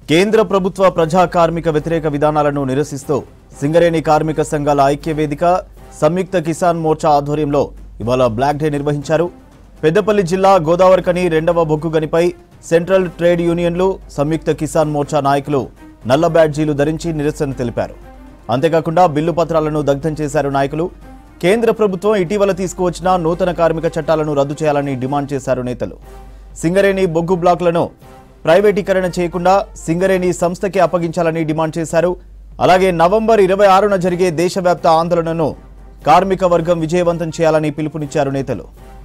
కేంద్ర ప్రభుత్వ ప్రజా కార్మిక వ్యతిరేక విధానాలను నిరసిస్తూ సింగరేణి కార్మిక సంఘాల ఐక్య వేదిక సంయుక్త కిసాన్ మోర్చా ఆధ్వర్యంలో ఇవాళ బ్లాక్ డే నిర్వహించారు. పెద్దపల్లి జిల్లా గోదావరికని రెండవ బొగ్గు గనిపై సెంట్రల్ ట్రేడ్ యూనియన్లు సంయుక్త కిసాన్ మోర్చా నాయకులు నల్ల బ్యాడ్జీలు ధరించి నిరసన తెలిపారు. అంతేకాకుండా బిల్లు పత్రాలను దగ్ధం చేశారు నాయకులు. కేంద్ర ప్రభుత్వం ఇటీవల తీసుకువచ్చిన నూతన కార్మిక చట్టాలను రద్దు చేయాలని డిమాండ్ చేశారు నేతలు. సింగరేణి బొగ్గు బ్లాకులను ప్రైవేటీకరణ చేయకుండా సింగరేణి సంస్థకి అప్పగించాలని డిమాండ్ చేశారు. అలాగే నవంబర్ 26న జరిగే దేశవ్యాప్త ఆందోళనను కార్మిక వర్గం విజయవంతం చేయాలని పిలుపునిచ్చారు నేతలు.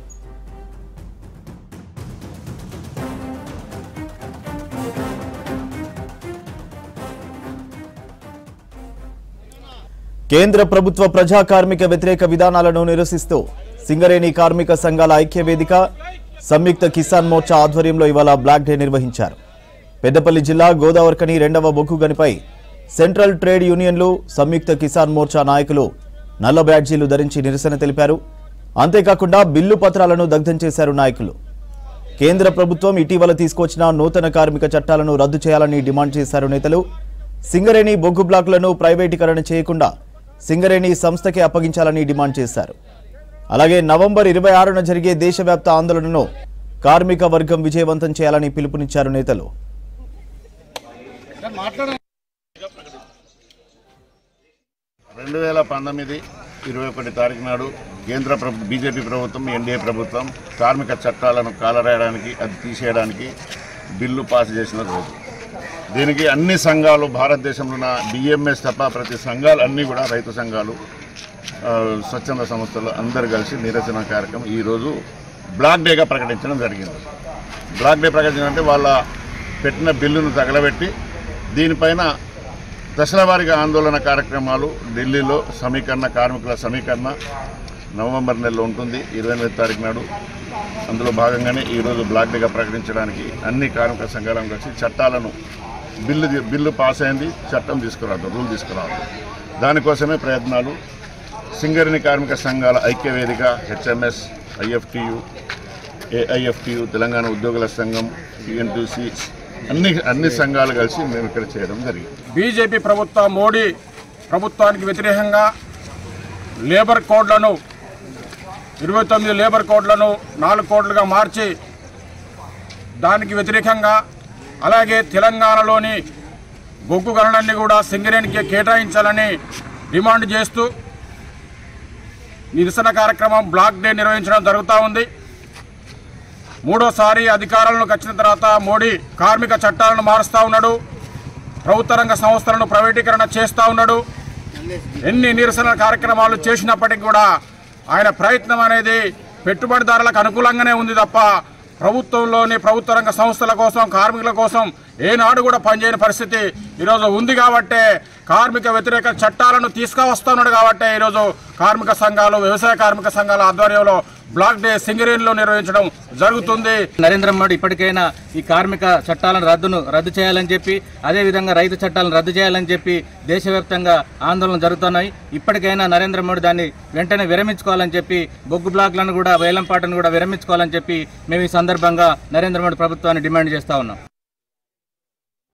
కేంద్ర ప్రభుత్వ ప్రజా కార్మిక వ్యతిరేక విధానాలను నిరసిస్తూ సింగరేణి కార్మిక సంఘాల ఐక్య వేదిక సంయుక్త కిసాన్ మోర్చా ఆధ్వర్యంలో ఇవాళ బ్లాక్ డే నిర్వహించారు. పెద్దపల్లి జిల్లా గోదావరికని రెండవ బొగ్గు గనిపై సెంట్రల్ ట్రేడ్ యూనియన్లు సంయుక్త కిసాన్ మోర్చా నాయకులు నల్ల బ్యాడ్జీలు ధరించి నిరసన తెలిపారు. అంతేకాకుండా బిల్లు పత్రాలను దగ్ధం చేశారు నాయకులు. కేంద్ర ప్రభుత్వం ఇటీవల తీసుకొచ్చిన నూతన కార్మిక చట్టాలను రద్దు చేయాలని డిమాండ్ చేశారు నేతలు. సింగరేణి బొగ్గు బ్లాకులను ప్రైవేటీకరణ చేయకుండా సింగరేణి సంస్థకి అప్పగించాలని డిమాండ్ చేశారు. అలాగే నవంబర్ 26న జరిగే దేశవ్యాప్త ఆందోళనను కార్మిక వర్గం విజయవంతం చేయాలని పిలుపునిచ్చారు నేతలు. 2019-21 తారీఖు నాడు కేంద్ర బీజేపీ ప్రభుత్వం ఎన్డీఏ ప్రభుత్వం కార్మిక చట్టాలను కాలరాయడానికి అది తీసేయడానికి బిల్లు పాస్ చేసిన రోజు. దీనికి అన్ని సంఘాలు భారతదేశంలో ఉన్న బిఎంఎస్ తప్ప ప్రతి సంఘాలు అన్నీ కూడా రైతు సంఘాలు స్వచ్ఛంద సంస్థలు అందరు కలిసి నిరసన కార్యక్రమం ఈరోజు బ్లాక్ డేగా ప్రకటించడం జరిగింది. బ్లాక్ డే ప్రకటించడం అంటే వాళ్ళ పెట్టిన బిల్లును తగలబెట్టి దీనిపైన దశల వారీగా ఆందోళన కార్యక్రమాలు ఢిల్లీలో కార్మికుల సమీకరణ నవంబర్ నెలలో ఉంటుంది 28వ తారీఖు నాడు. అందులో భాగంగానే ఈరోజు బ్లాక్ డేగా ప్రకటించడానికి అన్ని కార్మిక సంఘాలను కలిసి చట్టాలను బిల్లు పాస్ అయింది, చట్టం తీసుకురాదు, రూల్ తీసుకురాదు. దానికోసమే ప్రయత్నాలు. సింగరేణి కార్మిక సంఘాల ఐక్య వేదిక హెచ్ఎంఎస్, ఐఎఫ్టియు, ఏఐఎఫ్టియు, తెలంగాణ ఉద్యోగుల సంఘం, యుఎన్టీసీ అన్ని సంఘాలు కలిసి మేము ఇక్కడ చేయడం జరిగింది. బీజేపీ ప్రభుత్వం మోడీ ప్రభుత్వానికి వ్యతిరేకంగా లేబర్ కోడ్లను 29 లేబర్ కోడ్లను 4 కోడ్లుగా మార్చి దానికి వ్యతిరేకంగా అలాగే తెలంగాణలోని బొగ్గు గనులన్నీ కూడా సింగరేణికి కేటాయించాలని డిమాండ్ చేస్తూ నిరసన కార్యక్రమం బ్లాక్ డే నిర్వహించడం జరుగుతూ ఉంది. మూడోసారి అధికారంలోకి వచ్చిన తర్వాత మోడీ కార్మిక చట్టాలను మారుస్తూ ఉన్నాడు, ప్రభుత్వ రంగ సంస్థలను ప్రైవేటీకరణ చేస్తూ ఉన్నాడు. ఎన్ని నిరసన కార్యక్రమాలు చేసినప్పటికీ కూడా ఆయన ప్రయత్నం అనేది పెట్టుబడిదారులకు అనుకూలంగానే ఉంది తప్ప ప్రభుత్వంలోని ప్రభుత్వ రంగ సంస్థల కోసం కార్మికుల కోసం ఏనాడు కూడా పనిచేయని పరిస్థితి ఈరోజు ఉంది. కాబట్టే కార్మిక వ్యతిరేక చట్టాలను తీసుకువస్తున్నాడు. కాబట్టే ఈరోజు కార్మిక సంఘాలు, వ్యవసాయ కార్మిక సంఘాల ఆధ్వర్యంలో బ్లాక్ డే సింగరేణిలో నిర్వహించడం జరుగుతుంది. నరేంద్ర మోడీ ఇప్పటికైనా ఈ కార్మిక చట్టాలను రద్దు చేయాలని చెప్పి, అదేవిధంగా రైతు చట్టాలను రద్దు చేయాలని చెప్పి దేశవ్యాప్తంగా ఆందోళన జరుగుతున్నాయి. ఇప్పటికైనా నరేంద్ర మోడీ దాన్ని వెంటనే విరమించుకోవాలని చెప్పి, బొగ్గు బ్లాక్లను కూడా వేలంపాటను కూడా విరమించుకోవాలని చెప్పి మేము ఈ సందర్భంగా నరేంద్ర మోడీ ప్రభుత్వాన్ని డిమాండ్ చేస్తూ ఉన్నాం.